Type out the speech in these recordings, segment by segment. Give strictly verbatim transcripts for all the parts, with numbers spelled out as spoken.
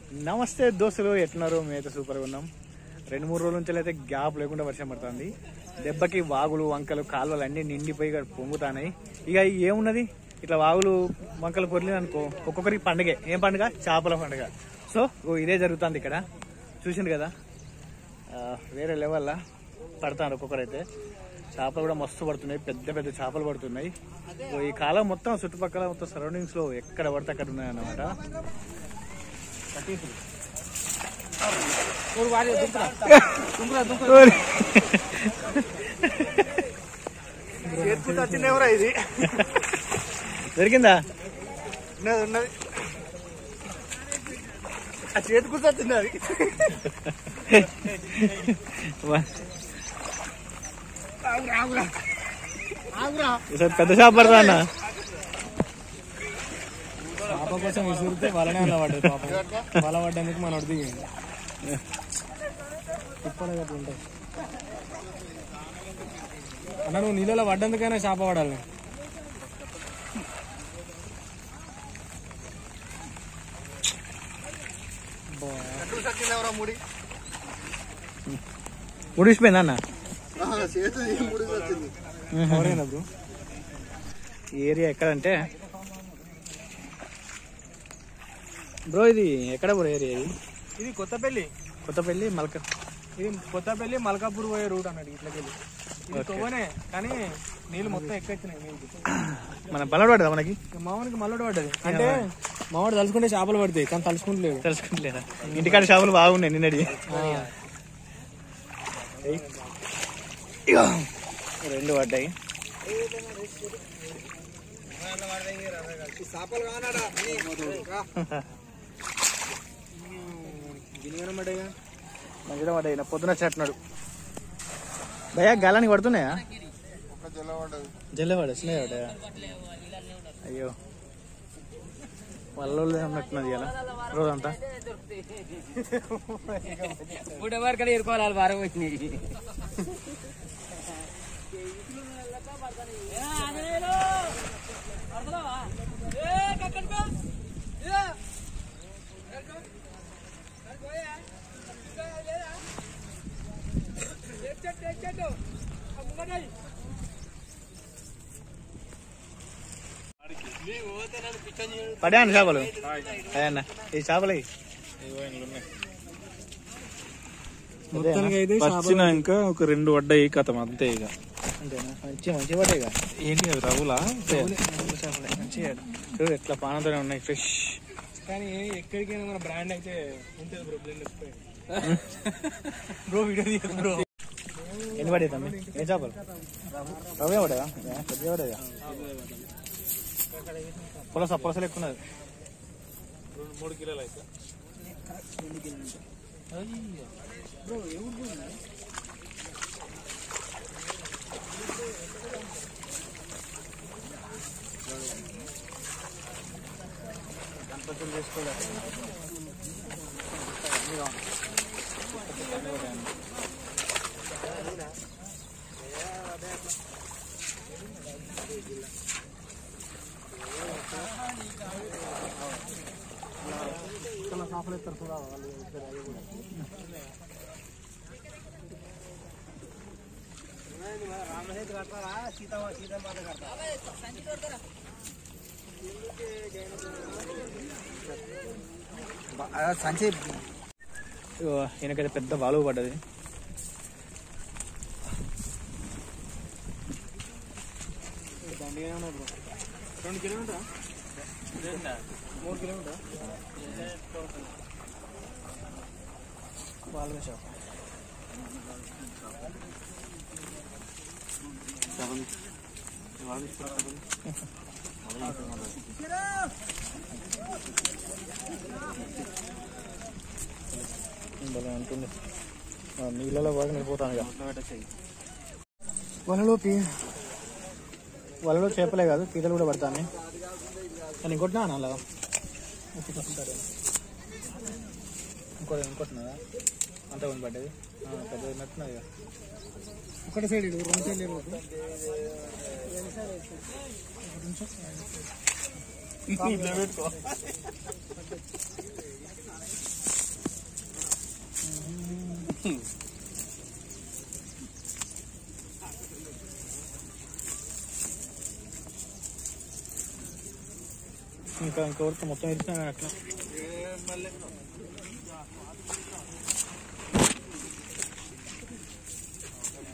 నమస్తే దోస్తులు, ఎట్లున్నారు? మేమైతే సూపర్గా ఉన్నాం. రెండు మూడు రోజుల నుంచి అయితే గ్యాప్ లేకుండా వర్షం పడుతుంది. దెబ్బకి వాగులు వంకలు కాలువలు అన్నీ నిండిపోయి పొంగుతాయి. ఇక ఏమున్నది, ఇట్లా వాగులు వంకలు పొర్లి అనుకో ఒక్కొక్కరికి పండుగే. ఏం పండుగ? చేపల పండుగ. సో ఇదే జరుగుతుంది ఇక్కడ. చూసిండు కదా, వేరే లెవెల్లా పడతారు ఒక్కొక్కరైతే. చేపలు కూడా మస్తు పడుతున్నాయి, పెద్ద పెద్ద చేపలు పడుతున్నాయి. ఈ కాలం మొత్తం చుట్టుపక్కల మొత్తం సరౌండింగ్స్ లో ఎక్కడ పడితే అక్కడ ఉన్నాయి అన్నమాట. చిన్నవరా ఇది దొరికిందా? ఉన్నది ఉన్నది ఆ చేతికి వచ్చింది. పెద్ద చేప పడతా అన్న. చేప కోసం విసురితే వలనే అలా పడ్డది. పాపం వల పడ్డందుకు మన దిగింది. తిప్పలు గట్లా ఉంటాయి అన్న. నువ్వు నీళ్ళలో పడ్డందుకైనా చేప పడాలి. ముడిసిపోయిందా అన్న? బ్రో ఈ ఏరియా ఎక్కడంటే బ్రో ఇది ఎక్కడ బ్రో ఏరియా? ఇది ఇది కొత్తపల్లి. కొత్తపల్లి మల్క ఇది కొత్తపల్లి మల్కాపూర్ పోయే రూట్ అన్నట్టు. ఇట్లకెళ్ళి ఇది తొవ్వనే, కానీ నీళ్ళు మొత్తం ఎక్కొచ్చినాయి. నీళ్ళు మన బలవాడు పడ్డా మనకి. మామూలుగా మల్లడు పడ్డది. అంటే మావాడు తలుచుకుంటే చేపలు పడతాయి, కానీ తలుచుకుంటలేదు. తెలుసుకుంటలేదా? ఇంటికాడ చేపలు బాగున్నాయి నిన్నటి. రెండు పడ్డాయి. మంచిగా పడ్డాయి. నా పొద్దున చెట్నాడు భయ్యా. గాలానికి పడుతున్నాయా? జల్లవాడ చిన్నగా పడ్డాయా? అయ్యో వాళ్ళు అన్నట్టున్నది ఇలా రోజంతా. వరకు ఎరుకోవాలి వారం వచ్చినాయి. పడే అన్న చేపలు. అయ్యన్న ఈ చేపలు వచ్చినాక ఒక రెండు పడ్డాయి కథం అంతే. ఇక అంతేనా? మంచి మంచి పడ్డాయి. ఏంటి అవి రవ్వులా? మంచిగా చూడు ఎట్లా పానంతోనే ఉన్నాయి, ఫ్రెష్. కానీ ఎక్కడికైనా మన బ్రాండ్ అయితే ఉంటుంది బ్రో. బ్రో వీడియో తీయదు బ్రో. ఎన్ని పడేది తమ్మి? ఏం చేపలు? రవ్వే పడేదా? పెద్దగా పడేదా? పులస పులసలు ఎక్కున్నది. మూడు కిలోలు అయితే గణపతులు చేసుకోలేదు. చేపలు ఎత్తారు చూడాలి వాళ్ళు. సంచి ఈయనకైతే పెద్ద బాలుగు పడ్డది. రెండు కిలోమీటరా? మూడు కిలోమీటరా? బాలుగా చేప ఉంటుంది. నీళ్ళలో బాగా నిలిపోతాను. వలలో పీ వలలో చేపలే కాదు పీతలు కూడా పడతాను. కానీ ఇంకొట్టినా అలా ఇంకో ఇంకొట్టినదా అంతా కొని పడ్డది. పెద్ద నట్టున్నది. ఒకటి సైడ్ రెండు సైడ్ ఇంకా ఇంకొకరికి మొత్తం ఇస్తాను అట్లా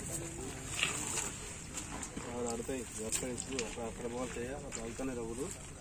ఆడతాయి అక్కడ అక్కడ పోతాయి అక్కడ వెళ్తానే రవ్వులు